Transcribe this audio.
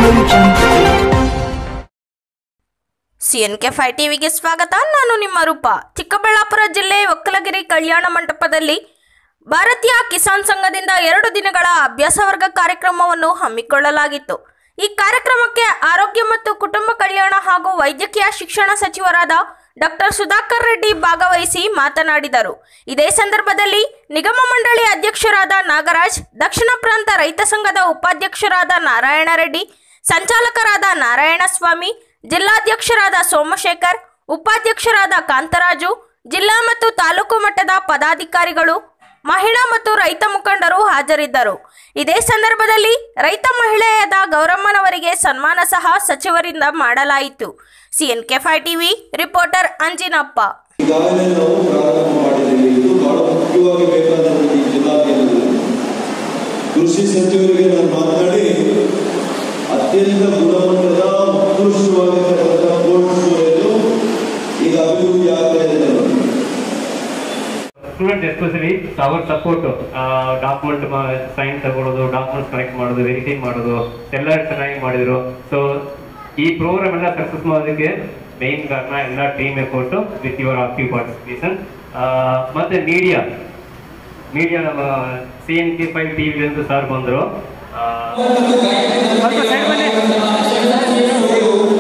CNK5 ಟಿವಿಗೆ ಸ್ವಾಗತ. ನಾನು ನಿಮ್ಮ ರೂಪ. ಚಿಕ್ಕಬಳ್ಳಾಪುರ ಜಿಲ್ಲೆ ಒಕ್ಕಲಗಿರಿ ಕಲ್ಯಾಣ ಮಂಟಪದಲ್ಲಿ ಭಾರತೀಯ ಕಿಸಾನ್ ಸಂಘದಿಂದ 2 ದಿನಗಳ ಅಭ್ಯಾಸ ವರ್ಗ ಕಾರ್ಯಕ್ರಮವನ್ನು ಹಮ್ಮಿಕೊಳ್ಳಲಾಗಿತ್ತು. ಈ ಕಾರ್ಯಕ್ರಮಕ್ಕೆ ಆರೋಗ್ಯ ಮತ್ತು ಕುಟುಂಬ ಕಲ್ಯಾಣ ಹಾಗೂ ವೈದ್ಯಕೀಯ ಶಿಕ್ಷಣ ಸಚಿವರಾದ ಡಾಕ್ಟರ್ ಸುಧಾಕರ್ ರೆಡ್ಡಿ ಭಾಗವಹಿಸಿ ಮಾತನಾಡಿದರು. ಇದೇ ಸಂದರ್ಭದಲ್ಲಿ ನಿಗಮ ಮಂಡಳಿ ಅಧ್ಯಕ್ಷರಾದ ನಾಗರಾಜ್, ದಕ್ಷಿಣ ಪ್ರಾಂತ ರೈತ ಸಂಘದ ಉಪಾಧ್ಯಕ್ಷರಾದ ನಾರಾಯಣ ರೆಡ್ಡಿ, ಸಂಚಾಲಕರಾದ ನಾರಾಯಣಸ್ವಾಮಿ, ಜಿಲ್ಲಾಧ್ಯಕ್ಷರಾದ ಸೋಮಶೇಖರ್, ಉಪಾಧ್ಯಕ್ಷರಾದ ಕಾಂತರಾಜು, ಜಿಲ್ಲಾ ಮತ್ತು ತಾಲೂಕು ಮಟ್ಟದ ಪದಾಧಿಕಾರಿಗಳು, ಮಹಿಳಾ ಮತ್ತು ರೈತ ಮುಖಂಡರು ಹಾಜರಿದ್ದರು. ಇದೇ ಸಂದರ್ಭದಲ್ಲಿ ರೈತ ಮಹಿಳೆಯಾದ ಗೌರಮ್ಮನವರಿಗೆ ಸನ್ಮಾನ ಸಹ ಸಚಿವರಿಂದ ಮಾಡಲಾಯಿತು. CNK5 TV reporter Anjinappa. ಕೃಷಿ ಸಚಿವರಿಗೆ ನಾನು ಮಾತನಾಡಿ ಅತ್ಯಂತ ಗುಣಮಟ್ಟದ ಉತ್ಕೃಷ್ಟವಾಗಿರ್ತಕ್ಕಂಥ ಪೋರ್ಟ್ಫೋಲಿಯೋ ಈಗ ಅಭಿವೃದ್ಧಿ ಆಗ್ತಾ ಇದೆ. ಸ್ಟೂಡೆಂಟ್ ಎಸ್ಪೆಷಲಿ ಅವರ್ ಸಪೋರ್ಟ್ ಡಾಕ್ಯುಮೆಂಟ್ ಸೈನ್ ತಗೊಳ್ಳೋದು, ಡಾಕ್ಯುಮೆಂಟ್ಸ್ ಕಲೆಕ್ಟ್ ಮಾಡೋದು, ವೆರಿಫೈ ಮಾಡೋದು ಎಲ್ಲ ಚೆನ್ನಾಗಿ ಮಾಡಿದ್ರು. ಸೊ ಈ ಪ್ರೋಗ್ರಾಮ್ ಎಲ್ಲ ಸಕ್ಸಸ್ ಮಾಡೋದಕ್ಕೆ ಮೇನ್ ಕಾರಣ ಎಲ್ಲ team effort with your active participation. ಮತ್ತೆ ಮೀಡಿಯಾ ನಮ್ಮ CNK5 ಟಿವಿ ಸರ್ ಬಂದರು.